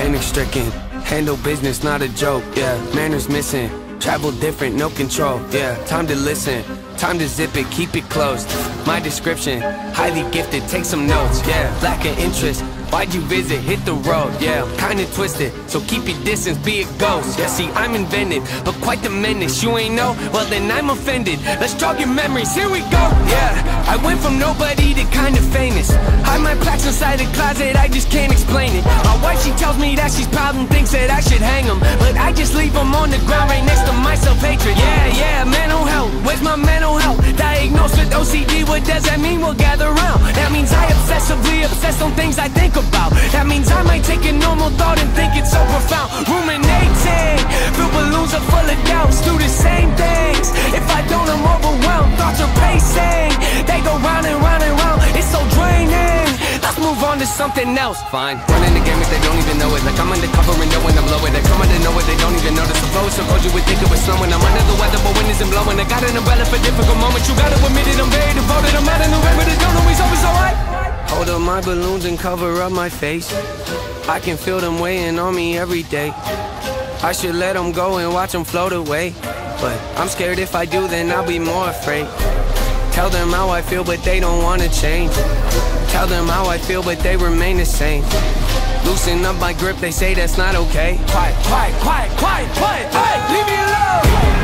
panic-stricken. Handle business, not a joke, yeah. Manners missing, travel different, no control, yeah. Time to listen, time to zip it, keep it closed. My description, highly gifted, take some notes, yeah. Lack of interest, why'd you visit, hit the road, yeah. I'm kinda twisted, so keep your distance, be a ghost. Yeah, see, I'm invented, but quite the menace. You ain't know? Well then I'm offended. Let's jog your memories, here we go, yeah. I went from nobody to kinda famous. Hide my plaques inside a closet, I just can't explain it. My wife, she tells me that she's proud and thinks that I should hang them, but I just leave them on the ground right next to my self-hatred. Yeah, mental health, where's my mental health? Diagnosed with OCD, what does that mean? We'll gather round. That means I obsessively obsess on things I think about. That means I might take a normal thought and think it's so profound. Ruminating, fill balloons are full of doubts. Do the same things, if I don't I'm overwhelmed. Thoughts are pacing, they go round and round and round. It's so draining, let's move on to something else. Fine, running the game if they don't even know it. Like I'm undercover and knowing I'm low. They come out of nowhere, they don't even notice the flow. So cold you would think it was snowing. I'm under the weather but wind isn't blowing. I got an umbrella for difficult moments. You gotta admit it, I'm very devoted. I'm out in the rain but it don't always alright. Hold up my balloons and cover up my face. I can feel them weighing on me every day. I should let them go and watch them float away, but I'm scared if I do then I'll be more afraid. Tell them how I feel but they don't wanna change. Tell them how I feel but they remain the same. Loosen up my grip, they say that's not okay. Quiet, quiet, quiet, quiet, quiet. Hey, leave me alone.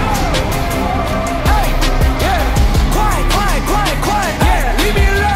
Hey, yeah. Quiet, quiet, quiet, quiet. Yeah, leave me alone.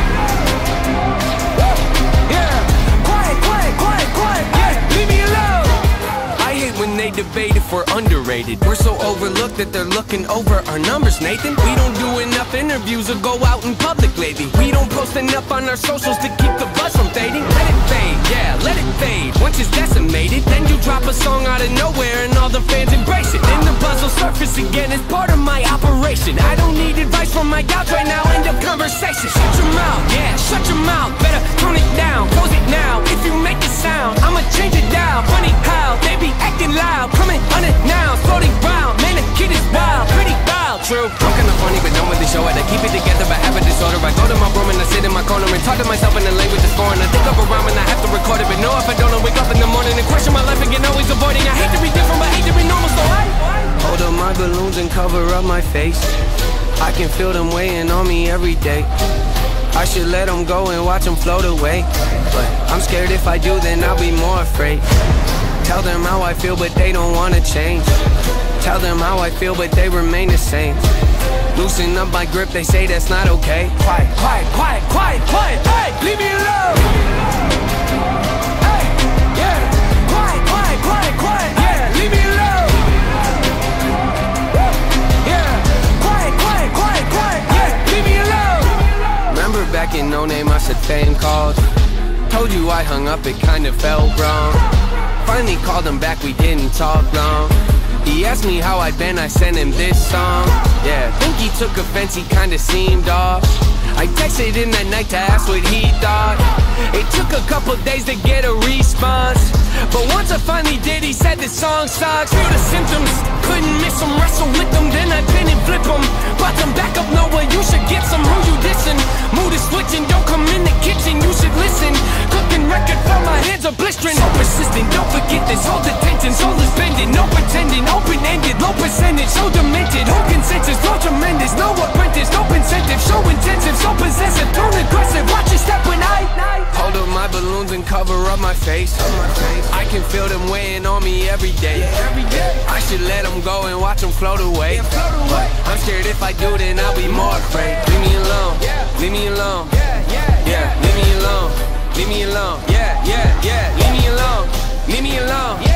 When they debate if we're underrated, we're so overlooked that they're looking over our numbers, Nathan. We don't do enough interviews or go out in public lately. We don't post enough on our socials to keep the buzz from fading. Let it fade, yeah, let it fade. Once it's decimated, then you drop a song out of nowhere and all the fans embrace it. Then the buzz will surface again as part of my operation. I don't need advice from my couch right now, end of conversation. Shut your mouth, yeah, shut your mouth. Better tone it down, close it now. If you make a sound, I'ma change it down. Funny how they be acting loud, coming unannounced, floating round. Man, the kid is wild, pretty wild, true. I'm kinda funny, but don't really show it. I keep it together, but have a disorder. I go to my room and I sit in my corner and talk to myself in the language that's foreign. I think of a rhyme and I have to record it, but no, if I don't, I wake up in the morning and question my life again, always avoiding. I hate to be different, but hate to be normal, so I hold up my balloons and cover up my face. I can feel them weighing on me every day. I should let them go and watch them float away, but I'm scared if I do, then I'll be more afraid. Tell them how I feel, but they don't wanna change. Tell them how I feel, but they remain the same. Loosen up my grip, they say that's not okay. Quiet, quiet, quiet, quiet, quiet. Hey, leave me alone. Hey, yeah. Quiet, quiet, quiet, quiet. Yeah, leave me alone. Yeah. Quiet, quiet, quiet, quiet. Yeah, leave me alone. Remember back in No Name, I said fame calls. Told you I hung up, it kinda felt wrong. Finally called him back, we didn't talk long. He asked me how I'd been, I sent him this song. Yeah, think he took offense, he kinda seemed off. I texted him that night to ask what he thought. It took a couple days to get a response, but once I finally did, he said the song sucks. Feel the symptoms, couldn't miss him, wrestle with them, then I pin and flip them. Brought them back up, Noah, you should get some. Who you dissing? Mood is switching, don't come in the kitchen, you should listen. Cooking record while my hands are blistering. So persistent, don't forget this, hold attention. Soul is bending, no pretending, open-ended, low percentage, so demented. Whole consensus, flow tremendous, no apprentice, no incentive, show intensive, so possessive, turn aggressive. Watch your step when I hold up my balloons and cover up my face. I can feel them weighing on me every day. I should let them go and watch them float away. I'm scared if I do, then I'll be more afraid. Leave me alone, leave me alone. Yeah, leave me alone, leave me alone. Yeah, leave me alone, leave me alone.